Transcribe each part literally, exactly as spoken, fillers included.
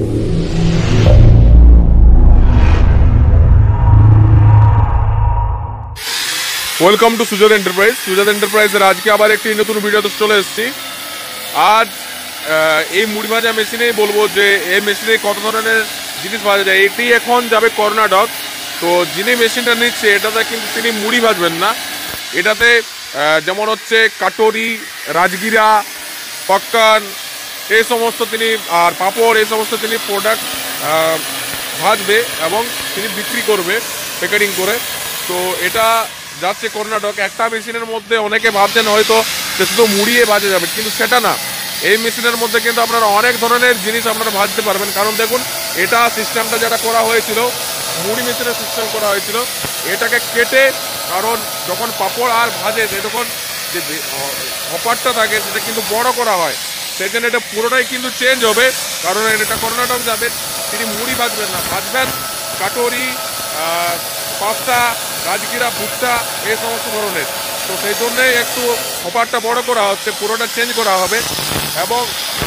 Welcome to সুজাত enterprise. সুজাত এন্টারপ্রাইজের আজকে আবার একটি নতুন ভিডিওতে চলে এসেছি। আজ এই মুড়ি ভাজা মেশিনে বলবো যে এই মেশিনে কত ধরনের জিনিস ভাজা যায়। এটি এখন যাবে কর্ণাটক। তো যিনি মেশিনটা নিচ্ছে এটাতে কিন্তু তিনি মুড়ি ভাজবেন না, এটাতে যেমন হচ্ছে কাটোরি, রাজগিরা, পক্কান এই সমস্ত তিনি আর পাঁপড় এই সমস্ত তিনি প্রোডাক্ট ভাজবে এবং তিনি বিক্রি করবে প্যাকেটিং করে। তো এটা যাচ্ছে কর্ণাটক। একটা মেশিনের মধ্যে অনেকে ভাবছেন হয়তো যে শুধু মুড়িয়ে ভাজা যাবে, কিন্তু সেটা না। এই মেশিনের মধ্যে কিন্তু আপনারা অনেক ধরনের জিনিস আপনারা ভাজতে পারবেন। কারণ দেখুন, এটা সিস্টেমটা যেটা করা হয়েছিল মুড়ি মেশিনের সিস্টেম করা হয়েছিল, এটাকে কেটে, কারণ যখন পাঁপড় আর ভাজে তখন যে হপারটা থাকে সেটা কিন্তু বড় করা হয়, সেই জন্য এটা পুরোটাই কিন্তু চেঞ্জ হবে। কারণ এটা কর্ণাটক যাবে, তিনি মুড়ি ভাজবেন না, ভাজবেন কাটোরি, পাস্তা, রাজগিরা, ভুট্টা এই সমস্ত ধরনের। তো সেই জন্যই একটু হপারটা বড় করা হচ্ছে, পুরোটা চেঞ্জ করা হবে। এবং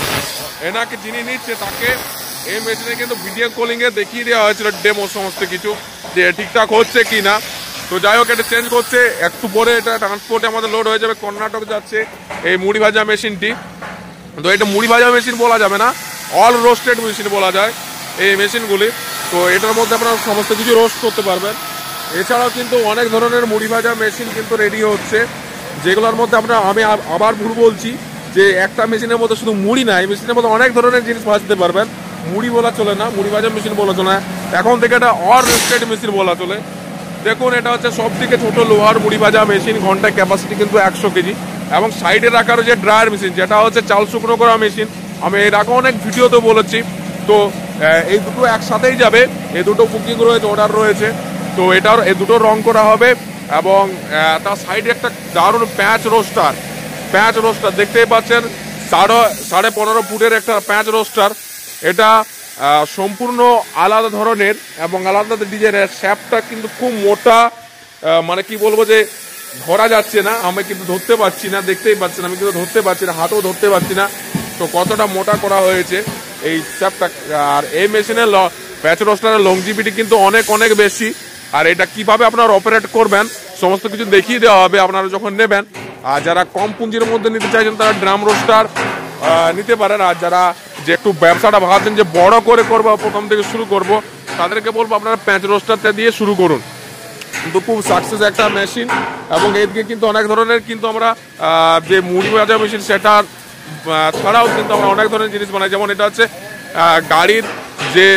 এনাকে যিনি নিচ্ছে তাকে এই মেশিনে কিন্তু ভিডিও কলিংয়ে দেখিয়ে দেওয়া হয়েছিল ডেমো সমস্ত কিছু, যে ঠিকঠাক হচ্ছে কি না। তো যাই হোক, এটা চেঞ্জ করছে, একটু পরে এটা ট্রান্সপোর্টে আমাদের লোড হয়ে যাবে, কর্ণাটক যাচ্ছে এই মুড়ি ভাজা মেশিনটি। তো এটা মুড়ি ভাজা মেশিন বলা যাবে না, অল রোস্টেড মেশিন বলা যায় এই মেশিনগুলি। তো এটার মধ্যে আপনারা সমস্ত কিছু রোস্ট করতে পারবেন। এছাড়াও কিন্তু অনেক ধরনের মুড়ি ভাজা মেশিন কিন্তু রেডি হচ্ছে, যেগুলোর মধ্যে আমরা আমি আবার ভুল বলছি যে একটা মেশিনের মধ্যে শুধু মুড়ি না, এই মেশিনের মধ্যে অনেক ধরনের জিনিস ভাজতে পারবেন। মুড়ি বলা চলে না, মুড়ি ভাজা মেশিন বলা চলে না, এখন থেকে এটা অল রোস্টেড মেশিন বলা চলে। দেখুন, এটা হচ্ছে সব থেকে ছোট লোহার মুড়ি ভাজা মেশিন, ঘন্টায় ক্যাপাসিটি কিন্তু একশো কেজি। এবং সাইডে রাখার যে ড্রায়ার মেশিন, যেটা হচ্ছে চাল শুকনো করা মেশিন, আমি এর আগে অনেক ভিডিওতে বলেছি। তো এই দুটো একসাথেই যাবে, এই দুটো বুকিং রয়েছে, অর্ডার রয়েছে। তো এটার এই দুটো রং করা হবে। এবং তার সাইডে একটা দারুণ প্যাঁচ রোস্টার, প্যাঁচ রোস্টার দেখতেই পাচ্ছেন, সাড়ে সাড়ে পনেরো ফুটের একটা প্যাঁচ রোস্টার। এটা সম্পূর্ণ আলাদা ধরনের এবং আলাদা ডিজাইনের। শ্যাপটা কিন্তু খুব মোটা, মানে কি বলবো যে ধরা যাচ্ছে না, আমি কিন্তু ধরতে পারছি না, দেখতেই পাচ্ছেন আমি কিন্তু ধরতে পারছি না, হাতও ধরতে পারছি না। তো কতটা মোটা করা হয়েছে এই শ্যাপটা। আর এই মেশিনের প্যাঁচ রোস্টারের লংজিভিটি কিন্তু অনেক অনেক বেশি। আর এটা কিভাবে আপনারা অপারেট করবেন সমস্ত কিছু দেখিয়ে দেওয়া হবে আপনারা যখন নেবেন। আর যারা কম পুঁজির মধ্যে নিতে চাইছেন তারা ড্রাম রোস্টার নিতে পারেন। আর যারা যে একটু ব্যবসাটা ভাবছেন যে বড় করে করবো, প্রথম থেকে শুরু করব, তাদেরকে বলবো আপনারা প্যাঁচ রোস্টারটা দিয়ে শুরু করুন। কিন্তু খুব সাকসেস একটা মেশিন। এবং এদিকে কিন্তু অনেক ধরনের কিন্তু আমরা যে মুড়ি ভাজা মেশিন সেটা ছাড়াও কিন্তু আমরা অনেক ধরনের জিনিস বানাই। যেমন এটা হচ্ছে গাড়ির যে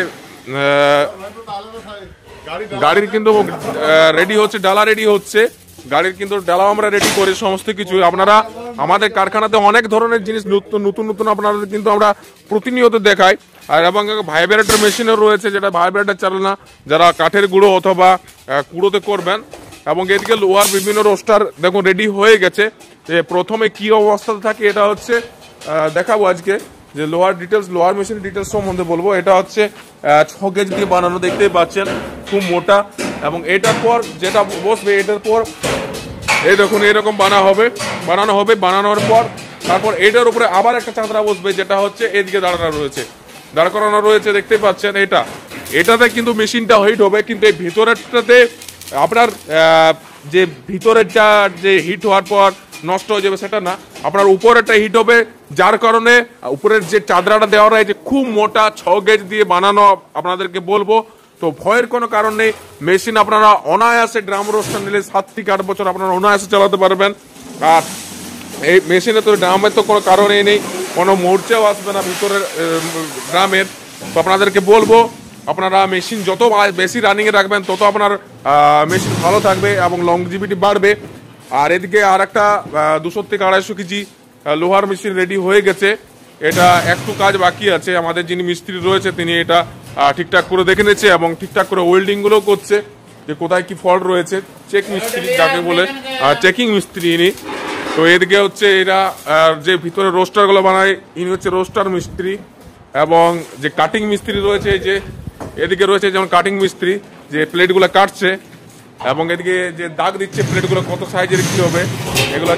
গাড়ির কিন্তু রেডি হচ্ছে, ডালা রেডি হচ্ছে, গাড়ির কিন্তু ডালাও আমরা রেডি করি সমস্ত কিছু। আপনারা আমাদের কারখানাতে অনেক ধরনের জিনিস নতুন নতুন নতুন আপনাদের কিন্তু আমরা প্রতিনিয়ত দেখাই। আর এবং ভাইব্রেটর মেশিনও রয়েছে, যেটা ভাইব্রেটর চালানো যারা কাঠের গুঁড়ো অথবা কুড়োতে করবেন। এবং এদিকে লোহার বিভিন্ন রোস্টার দেখুন রেডি হয়ে গেছে। প্রথমে কি অবস্থাতে থাকে এটা হচ্ছে দেখাবো আজকে, যে লোহার ডিটেলস, লোহার মেশিন ডিটেলস সম্বন্ধে বলবো। এটা হচ্ছে ছ গেজ দিয়ে বানানো, দেখতেই পাচ্ছেন খুব মোটা। এবং এটার পর যেটা বসবে, এটার পর এই দেখুন এরকম বানা হবে, বানানো হবে। বানানোর পর তারপর এটার উপরে আবার একটা চাদরা বসবে, যেটা হচ্ছে এদিকে দাঁড়ানো রয়েছে, দাঁড় করানো রয়েছে, দেখতেই পাচ্ছেন। এটা এটাতে কিন্তু মেশিনটা হিট হবে, কিন্তু এই ভিতরেরটাতে আপনার যে ভিতরেরটা যে হিট হওয়ার পর নষ্ট হয়ে যাবে সেটা না, আপনার উপরেরটা হিট হবে। যার কারণে উপরের যে চাদরাটা দেওয়া রয়েছে খুব মোটা, ছ গেজ দিয়ে বানানো আপনাদেরকে বলবো। তো ভয়ের কোনো কারণ নেই, মেশিন আপনারা অনায়াসে ড্রাম রোস্টার নিলে সাত থেকে আট বছর আপনারা অনায়াসে চালাতে পারবেন। আর এই মেশিনে তো ড্রামের তো কোনো কারণই নেই, কোনো মোর্চাও আসবে না ভিতরের ড্রামের। তো আপনাদেরকে বলবো আপনারা মেশিন যত বেশি রানিংয়ে রাখবেন তত আপনার মেশিন ভালো থাকবে এবং লংজিভিটি বাড়বে। আর এদিকে আর একটা দুশো থেকে আড়াইশো কেজি লোহার মেশিন রেডি হয়ে গেছে। এটা একটু কাজ বাকি আছে, আমাদের যিনি মিস্ত্রি রয়েছে তিনি এটা ঠিকঠাক করে দেখে নিচ্ছে এবং ঠিকঠাক করে ওয়েল্ডিংগুলো করছে, যে কোথায় কি ফল্ট রয়েছে। চেক মিস্ত্রি যাকে বলে, চেকিং মিস্ত্রি ইনি। তো এদিকে হচ্ছে এরা যে ভিতরে রোস্টারগুলো বানায়, ইনি হচ্ছে রোস্টার মিস্ত্রি। এবং যে কাটিং মিস্ত্রি রয়েছে, যে এদিকে রয়েছে যেমন কাটিং মিস্ত্রি, যে প্লেটগুলো কাটছে। এবং এদিকে যে দাগ দিচ্ছে প্লেটগুলো কত সাইজের কি হবে, এগুলো হচ্ছে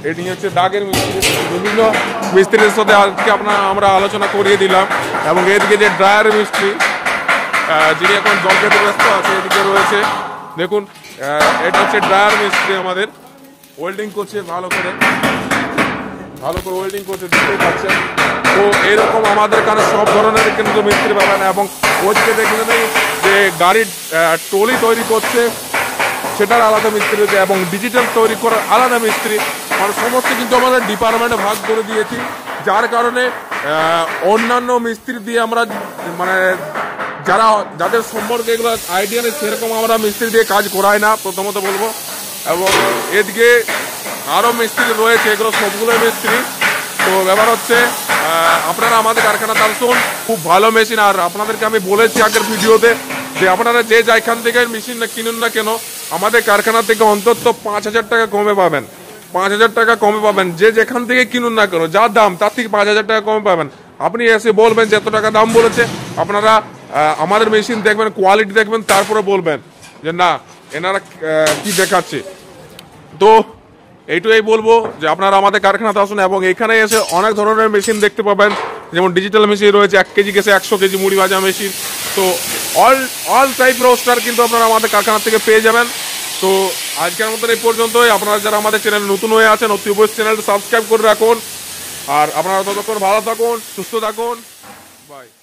এটি হচ্ছে দাগের মিস্ত্রি। বিভিন্ন মিস্ত্রির সাথে আজকে আপনার আমরা আলোচনা করিয়ে দিলাম। এবং এদিকে যে ড্রায়ার মিস্ত্রি যিনি এখন জল খেতে ব্যস্ত আছে এদিকে রয়েছে। দেখুন এটা হচ্ছে ড্রায়ার মিস্ত্রি, আমাদের ওয়েল্ডিং করছে ভালো করে ভালো করে ওয়েল্ডিং করছে দেখতেই পাচ্ছেন। তো এরকম আমাদের কাছে সব ধরনের কিন্তু মিস্ত্রি পাবেন। এবং ওইদিকে দেখলেন যে গাড়ির ট্রলি তৈরি করছে সেটার আলাদা মিস্ত্রি রয়েছে এবং ডিজিটাল তৈরি করার আলাদা মিস্ত্রি, মানে সমস্ত কিন্তু আমাদের ডিপার্টমেন্টে ভাগ করে দিয়েছি। যার কারণে অন্যান্য মিস্ত্রি দিয়ে আমরা মানে যারা যাদের সম্পর্কে এগুলো আইডিয়া নেই সেরকম আমরা মিস্ত্রি দিয়ে কাজ করাই না, প্রথমত বলবো। এবং এদিকে আরও মিস্ত্রি রয়েছে, এগুলো সবগুলো মিস্ত্রি। তো ব্যাপার হচ্ছে আপনারা আমাদের কারখানাতে আসুন, খুব ভালো মেশিন। আর আপনাদেরকে আমি বলেছি আগের ভিডিওতে যে আপনারা যে যেখান থেকে মেশিন না কিনুন না কেন আমাদের কারখানা থেকে অন্তত পাঁচ হাজার টাকা কমে পাবেন। পাঁচ হাজার টাকা কমে পাবেন যে যেখান থেকে কিনুন না কেন, যা দাম তার থেকে পাঁচ হাজার টাকা কমে পাবেন। আপনি এসে বলবেন যে এত টাকা দাম বলেছে, আপনারা আমাদের মেশিন দেখবেন, কোয়ালিটি দেখবেন, তারপরে বলবেন যে না এনারা কি দেখাচ্ছে। তো এইটুকুই বলবো যে আপনারা আমাদের কারখানাতে আসুন এবং এখানে এসে অনেক ধরনের মেশিন দেখতে পাবেন। যেমন ডিজিটাল মেশিন রয়েছে, এক কেজি গেছে একশো কেজি মুড়ি ভাজা মেশিন। তো অল অল টাইপ রোস্টার কিন্তু আপনারা আমাদের কারখানা থেকে পেয়ে যাবেন। তো আজকের মতন এই পর্যন্তই। আপনারা যারা আমাদের চ্যানেল নতুন হয়ে আছেন অতি অবশ্যই চ্যানেলটা সাবস্ক্রাইব করে রাখুন। আর আপনারা ততক্ষণ ভালো থাকুন, সুস্থ থাকুন, বাই।